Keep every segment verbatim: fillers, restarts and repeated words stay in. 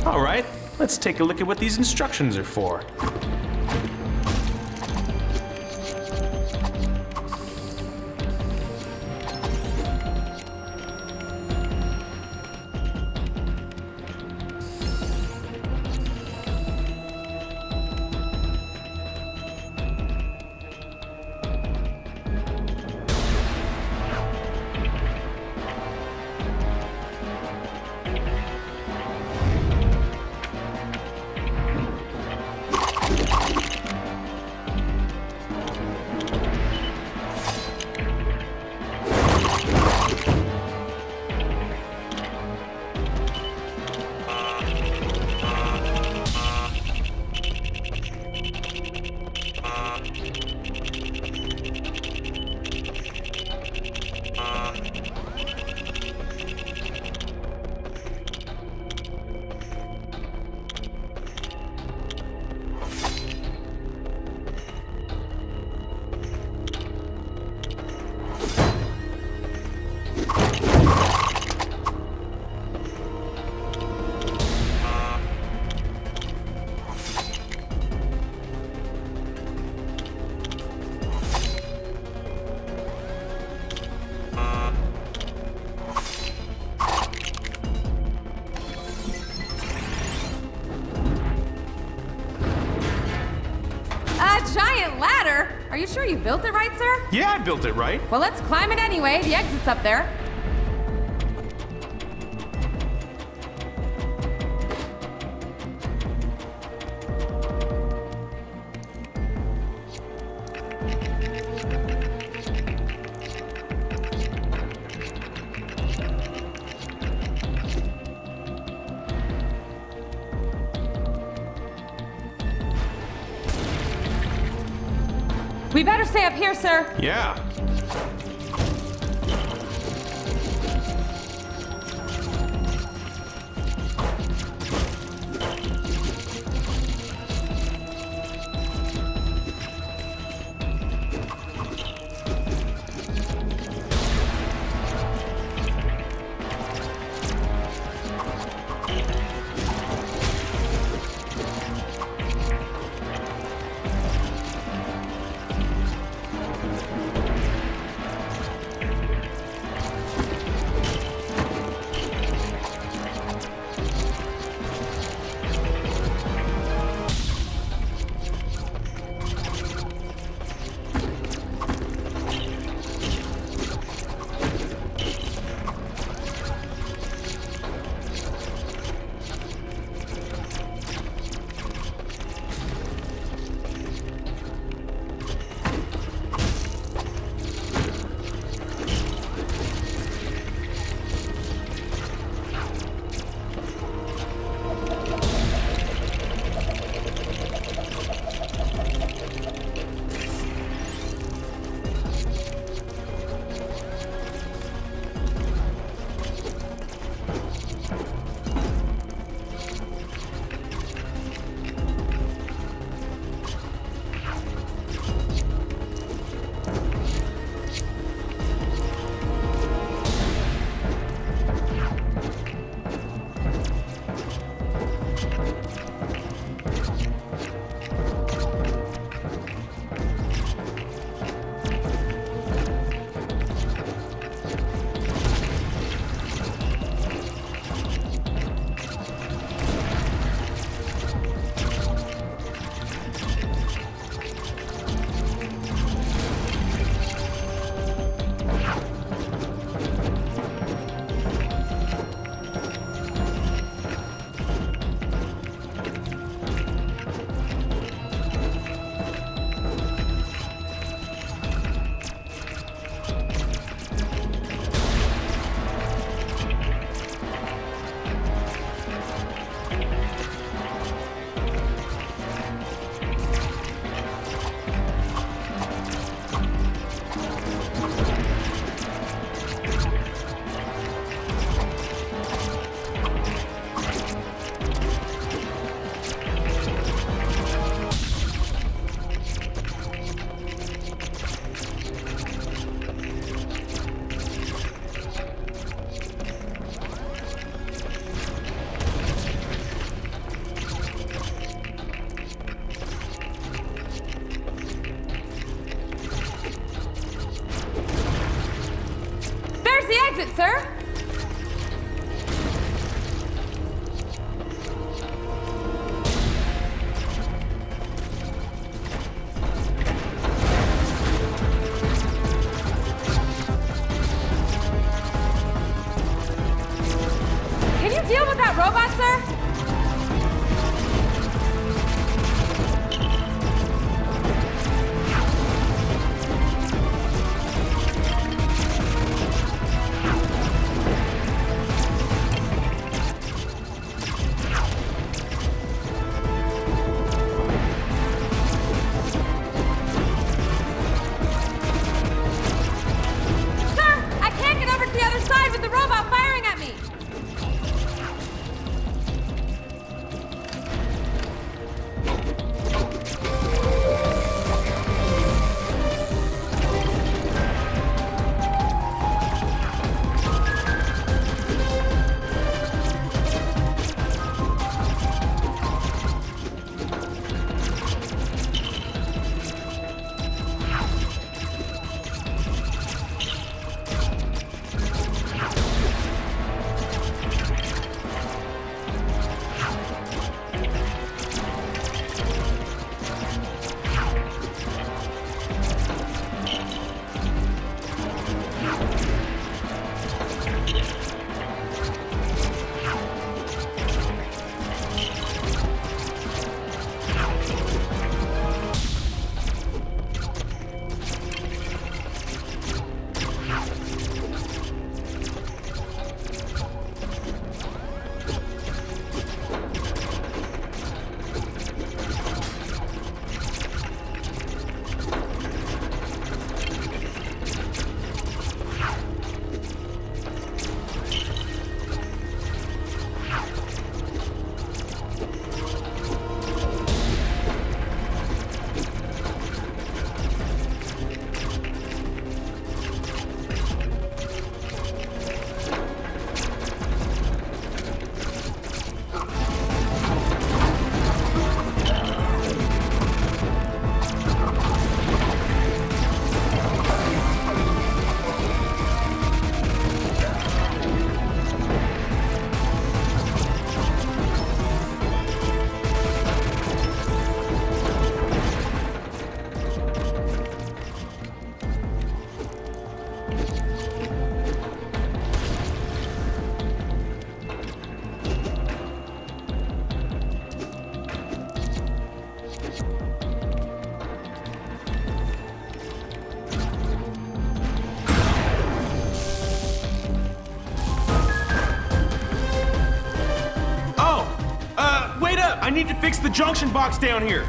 All right, let's take a look at what these instructions are for. Giant ladder? Are you sure you built it right, sir? Yeah, I built it right. Well, let's climb it anyway. The exit's up there. We better stay up here, sir. Yeah. the exit, sir. Can you deal with that robot, sir? I need to fix the junction box down here.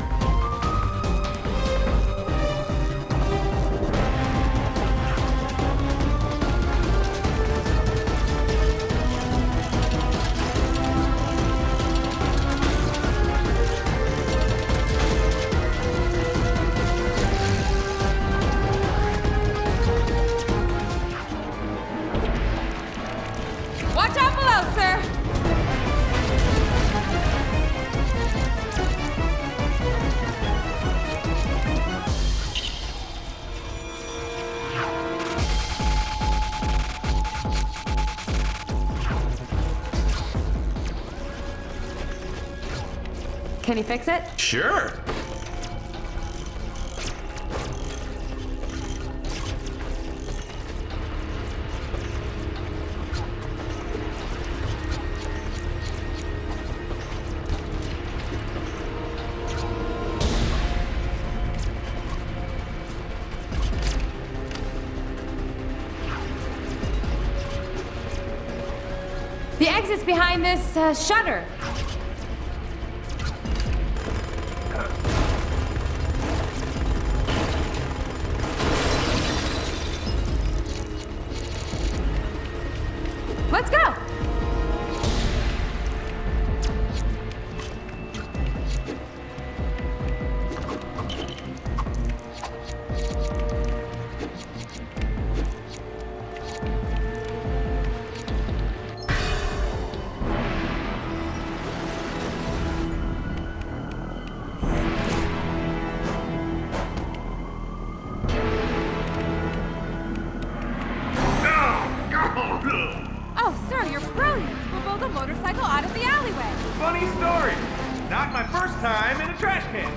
Watch out below, sir. Can you fix it? Sure. The exit's behind this uh, shutter. Let's go! Brilliant! We'll build a motorcycle out of the alleyway. Funny story. Not my first time in a trash can.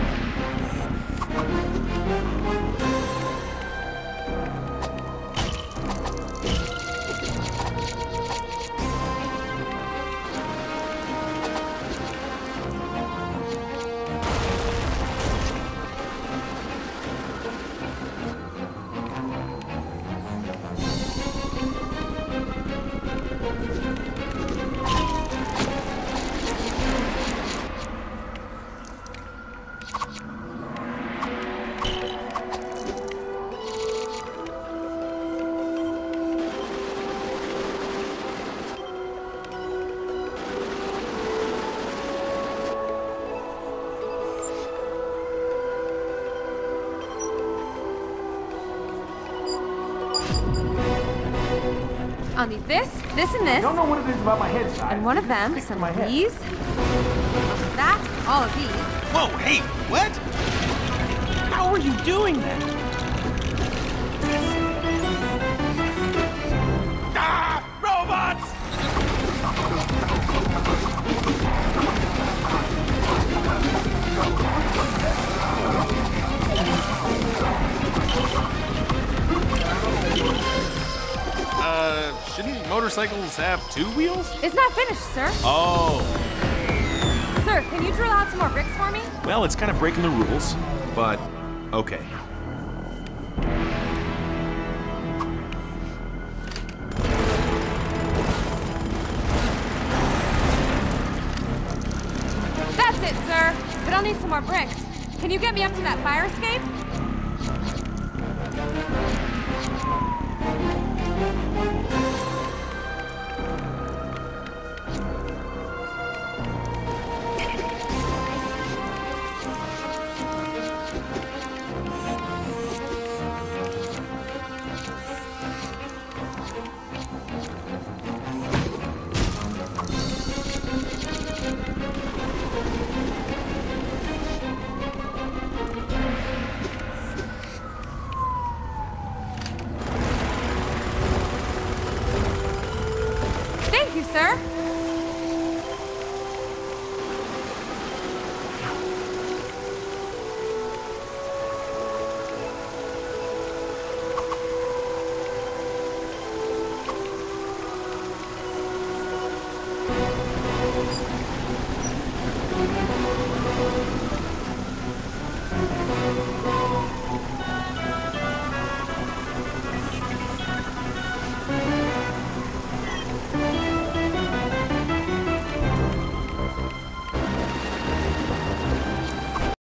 I'll need this, this, and this. I don't know what it is about my head size. And one of them, Stick to some my of head. these. That, all of these. Whoa, hey, what? How are you doing that? Ah! Robots! Uh, shouldn't motorcycles have two wheels? It's not finished, sir. Oh. Sir, can you drill out some more bricks for me? Well, it's kind of breaking the rules, but okay. That's it, sir. But I'll need some more bricks. Can you get me up to that fire escape? Thank you, sir.